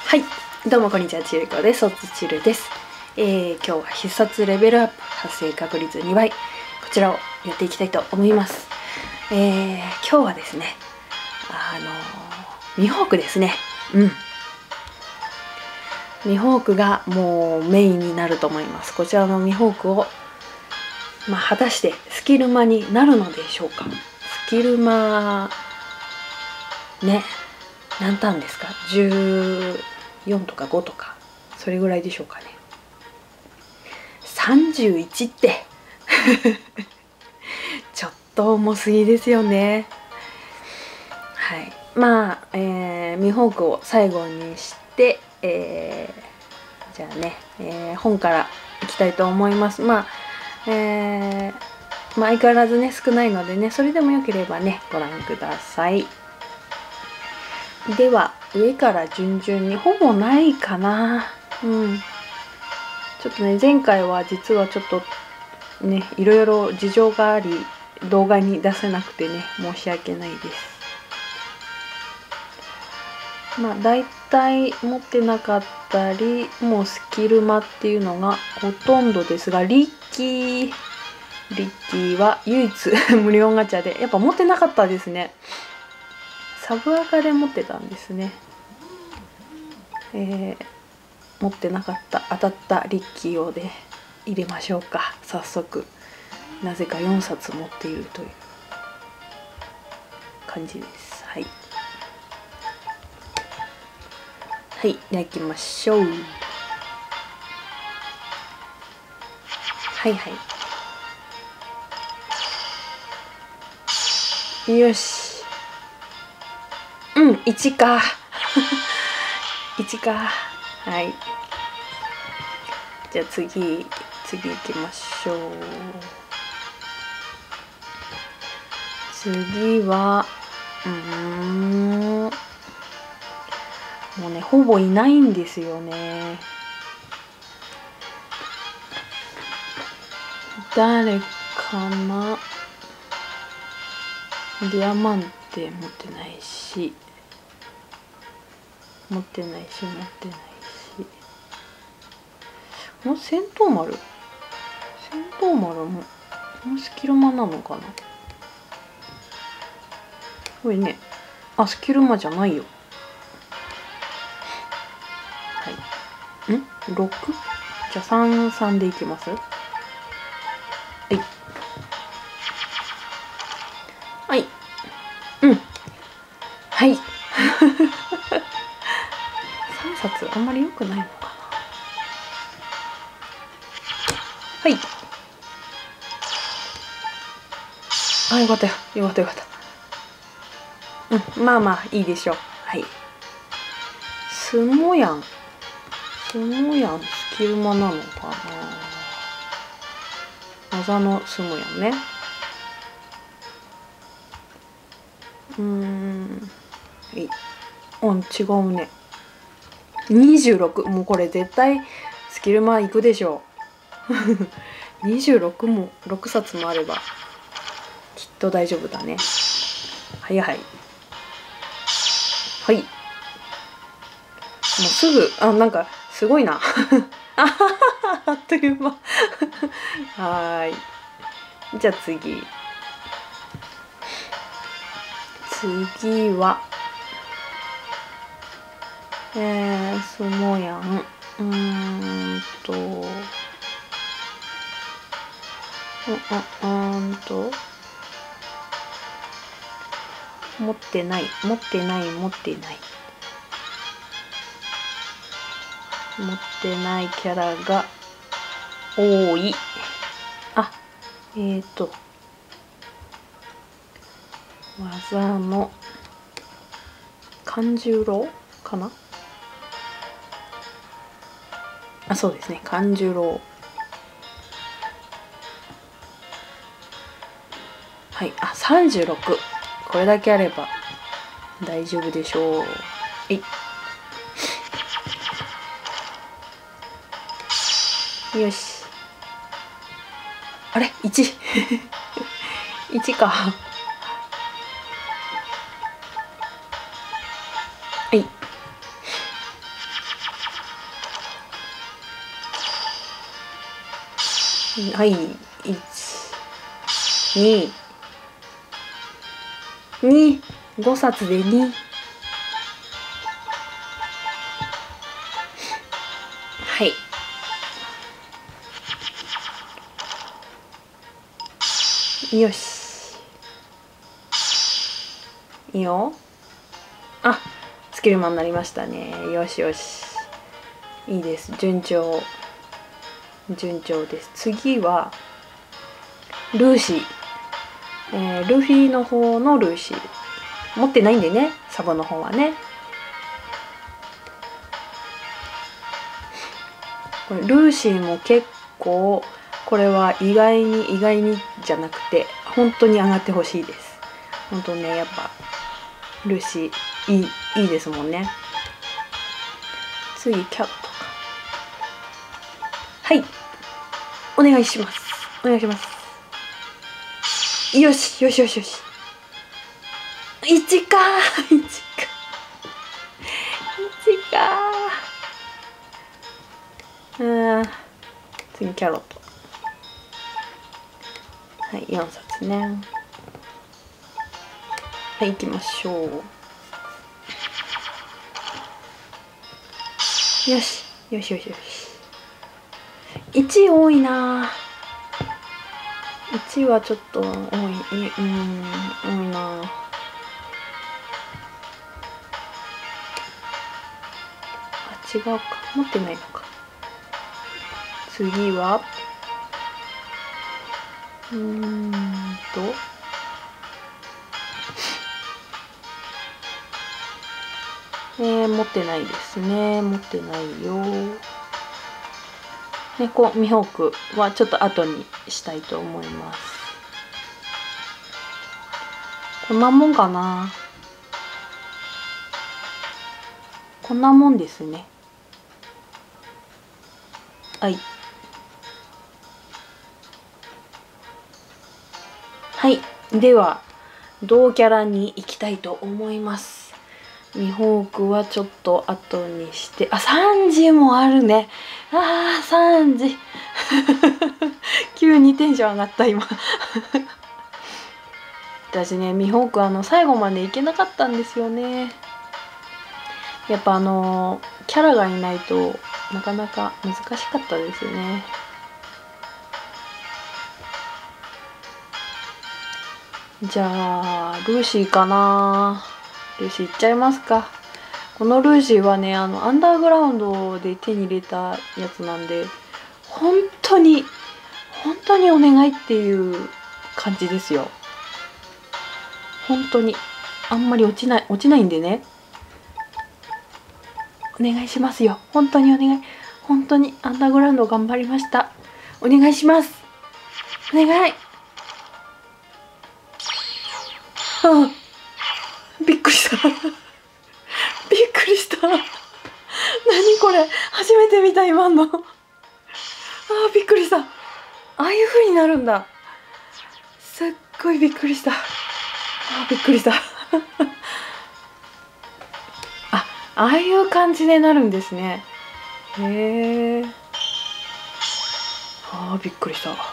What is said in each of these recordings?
はい、どうもこんにちは、ちるこです。おつちるです。今日は必殺レベルアップ発生確率2倍、こちらをやっていきたいと思います。今日はですね、ミホークですね。ミホークがもうメインになると思います。こちらのミホークを、果たしてスキルマになるのでしょうか。スキルマね、何ターンですか？14とか5とかそれぐらいでしょうかね。31ってちょっと重すぎですよね。はい、ミホークを最後にして、じゃあね、本からいきたいと思います。相変わらずね少ないのでね、それでもよければねご覧ください。では上から順々に、ほぼないかな。ちょっとね、前回は実はちょっとねいろいろ事情があり動画に出せなくてね、申し訳ないです。だいたい持ってなかったり、もうスキルマっていうのがほとんどですが、リッキーは唯一無料ガチャでやっぱ持ってなかったですね。サブアカで持ってたんですね。持ってなかった、当たったリッキーをで入れましょうか。早速なぜか4冊持っているという感じです。はいはい、では行きましょう。はいはい、よし。1か1か。はい、じゃあ次行きましょう。次はもうねほぼいないんですよね。誰かな。ディアマンテ持ってないし、戦闘丸もスキルマなのかな。これね、スキルマじゃないよ。はい、6？ じゃあ3でいきます。はいはい3冊あんまり良くないのかな。はい、よかったよかった。いいでしょう。はい、スモヤンスキルマなのかな。技のスモヤンね。違うね。26、もうこれ絶対スキルマいくでしょう26も6冊もあればきっと大丈夫だね。はいもうすぐなんかすごいなあっという間はい、じゃあ次はスモヤン持ってないキャラが多い。技の勘十郎かな。そうですね、勘十郎。はい、36、これだけあれば大丈夫でしょう。よし。あれ1 1か。はいはい、5冊で2。はい。よし。いいよ。あ、スキルマンになりましたね。よしよし。いいです。順調。順調です。次は、ルーシー。ルフィの方のルーシー。持ってないんでね、サボの方はね。これルーシーも結構、これは意外にじゃなくて、本当に上がってほしいです。本当ね、やっぱ、ルーシー、いいですもんね。次、キャットか。はい。お願いします。お願いします。よし、よしよしよし。1かー。1かー。次、キャロット。はい、4冊ね。はい、行きましょう。よし、よしよしよし。1多いな。1はちょっと多い、多いな。あ、違うか。持ってないのか。次は、持ってないですね。持ってないよ。猫ミホークはちょっと後にしたいと思います。こんなもんかな。こんなもんですね。はい。はい。では、同キャラに行きたいと思います。ミホークはちょっと後にして、あ、3時もあるね。あー、3時。急にテンション上がった今。私ね、ミホーク最後までいけなかったんですよね。やっぱキャラがいないとなかなか難しかったですね。じゃあ、ルーシーかな。ルーシーいっちゃいますか。このルーシーはね、アンダーグラウンドで手に入れたやつなんで、本当にお願いっていう感じですよ。本当に。あんまり落ちないんでね。お願いしますよ。本当にお願い。本当にアンダーグラウンド頑張りました。お願いします。お願い。ああ、びっくりした。びっくりした。何これ。初めて見た今の。ああ、びっくりした。ああいう風になるんだ。すっごいびっくりした。ああ、びっくりした。ああいう感じでなるんですね。へえ。ああ、びっくりした。こ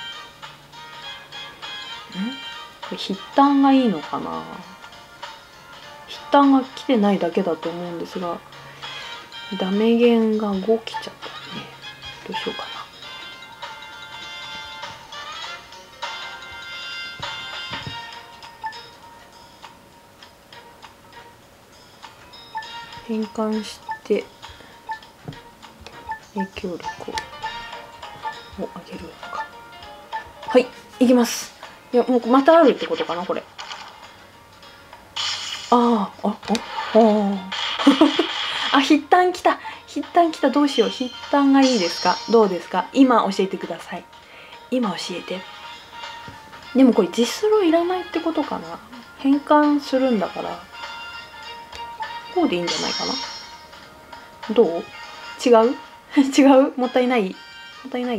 れ筆端がいいのかな。筆端が来てないだけだと思うんですが、ダメゲンが5来ちゃったね。どうしようかな。変換して影響力を上げるのか。はい、いきます。いや、もうまたあるってことかな、これ。ああ、あ、筆端来た。筆端来た。どうしよう。筆端がいいですか？どうですか？今教えてください。今教えて。でもこれ実スロいらないってことかな。変換するんだから。こうでいいんじゃないかな。どう？違う？違う？もったいない？もったいない？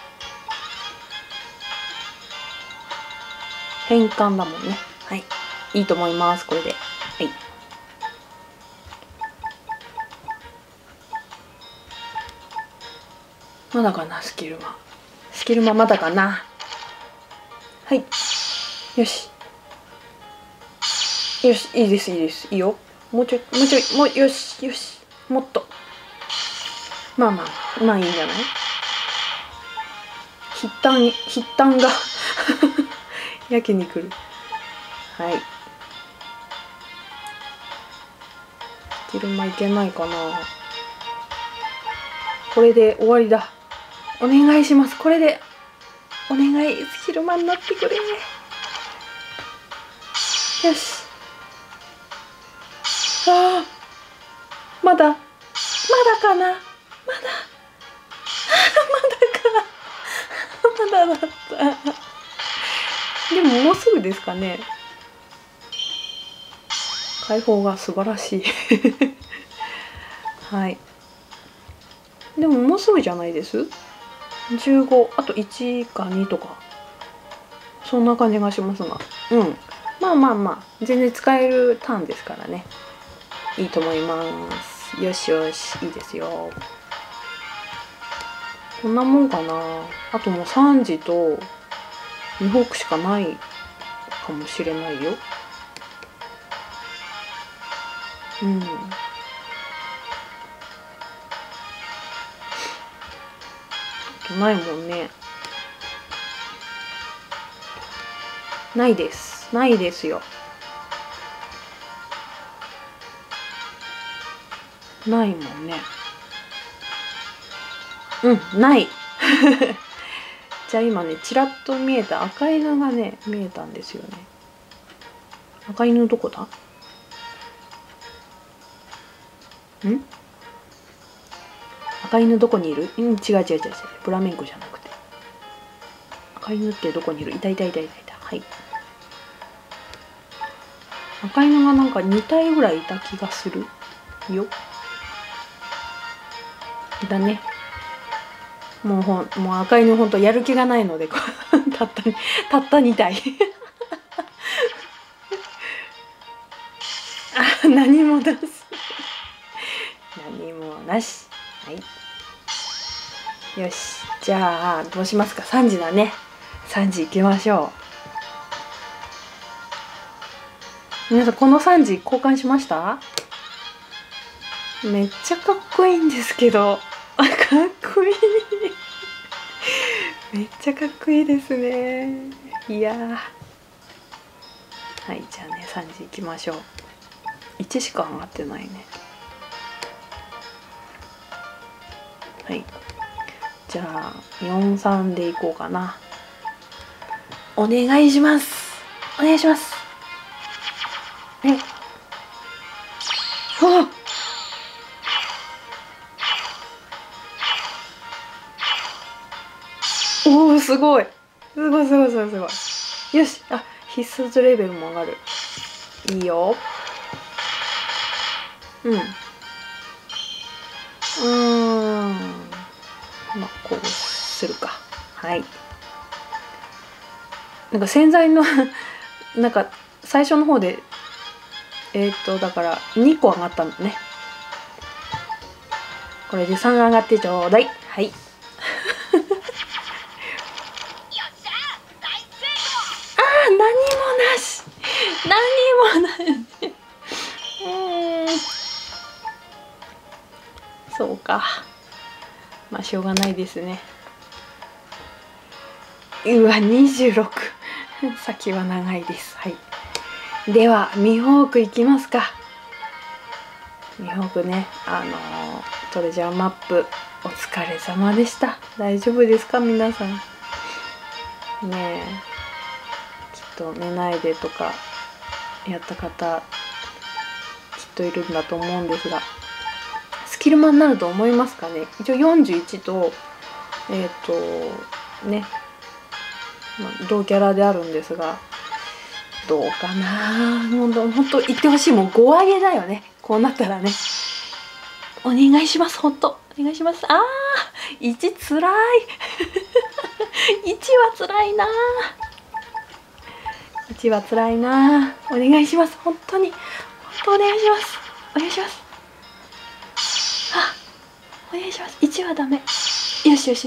変換だもんね。はい。 いいと思います。これで。はい。まだかな、スキルマ。スキルマまだかな。はい。よし。よし、いいです、いいです。いいよ。もうちょい、もうちょい、もう、よし、よし。もっと。まあまあ、まあいいんじゃない？筆端がやけに来る。はい。スキルマいけないかな。これで終わりだ。お願いします。これで。お願い、スキルマになってくれ。よし。ああ。まだかな。まだか。まだだった。でももうすぐですかね。解放が素晴らしいはい。でももうすぐじゃないです？ 15、あと1か2とか。そんな感じがしますが。うん。まあまあまあ、全然使えるターンですからね。いいと思います。よしよし、いいですよ。こんなもんかな。あともう3時と2ホークしかないかもしれないよ。うん。あとないもんね。ないです。ないですよ。ないもんね。うん、ない。じゃあ今ね、ちらっと見えた赤犬がね、見えたんですよね。赤犬どこだ？赤犬どこにいる？違う。ブラメンコじゃなくて。赤犬ってどこにいる？いた。はい。赤犬がなんか2体ぐらいいた気がするよ。だね。もう赤犬ほんとやる気がないのでたった2体あ、何も出す何もなし。はい。よし、じゃあどうしますか。3時だね。3時行きましょう。皆さんこの3時交換しました？めっちゃかっこいいんですけどかっこいいめっちゃかっこいいですね。いやー、はい、じゃあね、3時行きましょう。1しか上がってないね。はい、じゃあ43でいこうかな。お願いします。お願いします。あ、おお、すごい。よし、あ、必殺レベルも上がる。いいよ。まあこうするか。はい。なんか洗剤のなんか最初の方でだから2個上がったのね。これで3上がってちょうだい。はい。ああ、何もなし。そうか。まあしょうがないですね。うわ、26。先は長いです。はい。ではミホークいきますか。ミホークね、トレジャーマップお疲れ様でした。大丈夫ですか皆さん。ねえ、きっと寝ないでとかやった方きっといるんだと思うんですが、スキルマになると思いますかね。一応41とね、まあ、同キャラであるんですが、どうかな。ほんと言ってほしい。もう5上げだよね、こうなったらね。お願いします。ほんとお願いします。あー、1つらい1はつらいな。 8は辛いな。お願いします。本当に本当お願いします。お願いします。あ、お願いします。1はダメ。よしよしよし。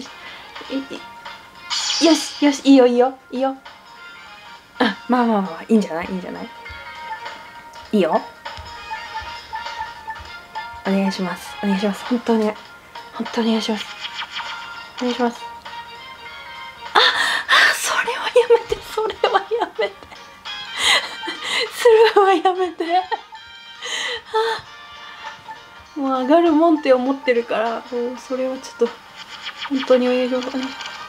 よしよし、いいよいいよいいよ。あ、まあまあまあいいんじゃない、いいんじゃない。いいよ。お願いします。お願いします。本当に本当にお願いします。お願いします。それはやめて、それはやめてスルーはやめてもう上がるもんって思ってるから、もうそれはちょっと本当にお願いします。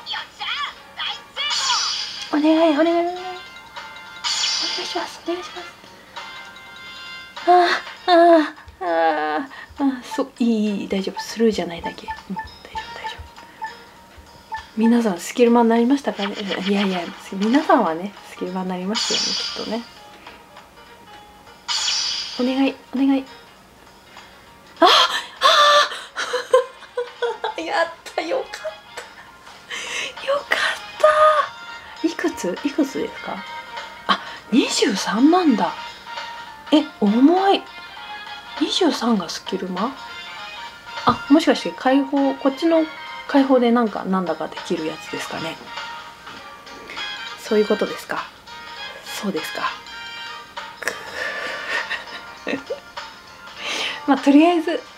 お願いお願いお願いお願いします。お願いします。そう、いい大丈夫、スルーじゃないだけ。大丈夫大丈夫。皆さんスキルマンになりましたかね。いやいや、皆さんはねスキルマンになりましたよね、きっとね。お願いお願い。やった、よかったよかった。いくつですか。あ、23なんだ。重い。23がスキルマン。あ、もしかして解放、こっちの解放でなんだかできるやつですかね。そういうことですか。そうですか。まあとりあえず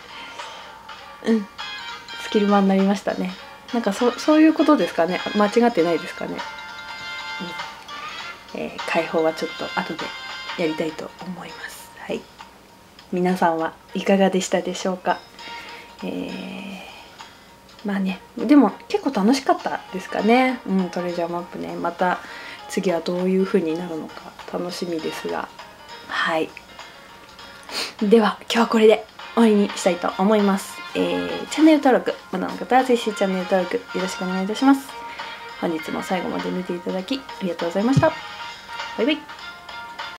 スキルマンになりましたね。なんかそういうことですかね。間違ってないですかね。解放はちょっと後でやりたいと思います。はい。皆さんはいかがでしたでしょうか。まあね、でも結構楽しかったですかね。トレジャーマップね。また次はどういう風になるのか楽しみですが、はい。では今日はこれで終わりにしたいと思います。チャンネル登録まだの方はぜひチャンネル登録よろしくお願いいたします。本日も最後まで見ていただきありがとうございました。バイバイ。